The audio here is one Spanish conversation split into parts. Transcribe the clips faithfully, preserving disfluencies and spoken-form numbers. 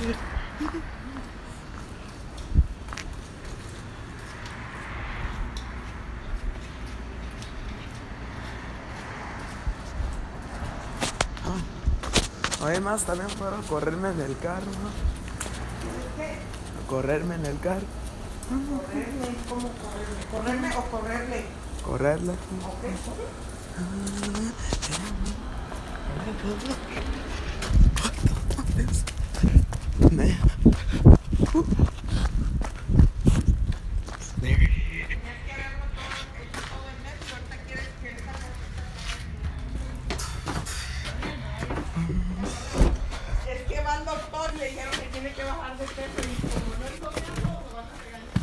Oye, más también puedo correrme en el carro, ¿no? ¿Qué? Correrme en el carro. ¿Correrme? ¿Cómo correrme? ¿Correrme o correrle? Correrle. Ok, es que va al doctor y le dijeron que tiene que bajar de peso y como no es gobierno, lo van a regañar.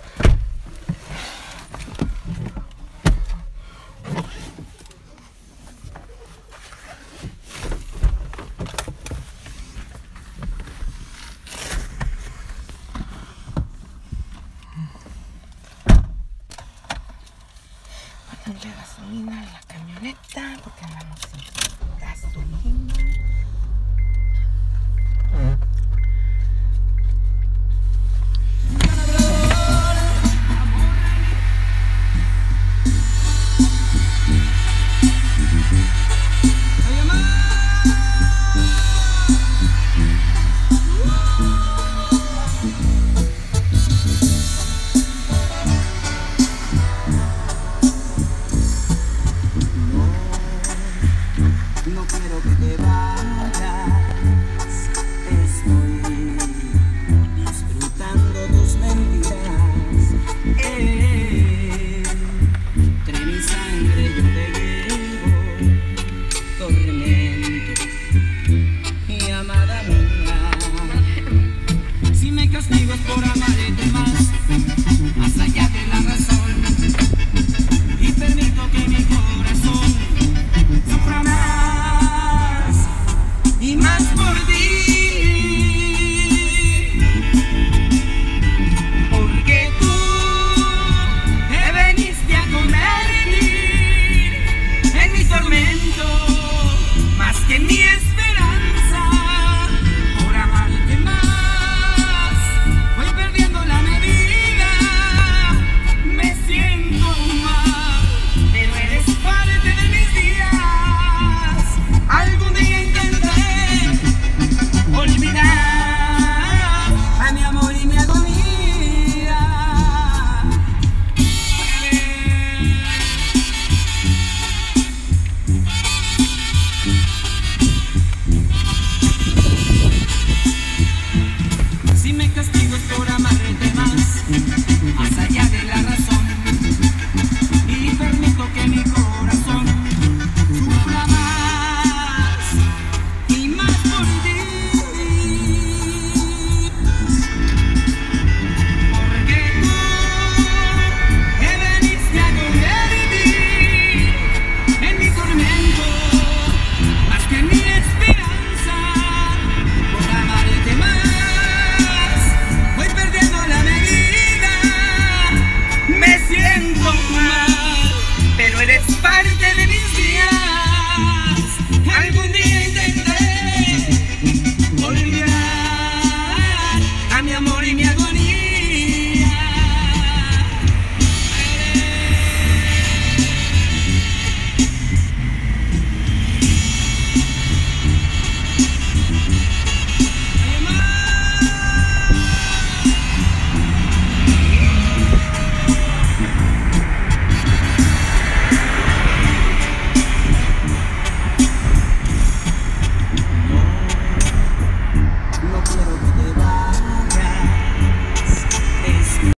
Ponerle gasolina a la camioneta porque andamos sin gasolina. No quiero que te vayas, estoy disfrutando tus mentiras. Eh, entre mi sangre yo te llevo, tormento y amada mía. Si me castigas por amarte más, más allá de la razón, y permito que mi corazón sufra más y más por ti, porque tú te veniste a convertir en mi tormento más que en mi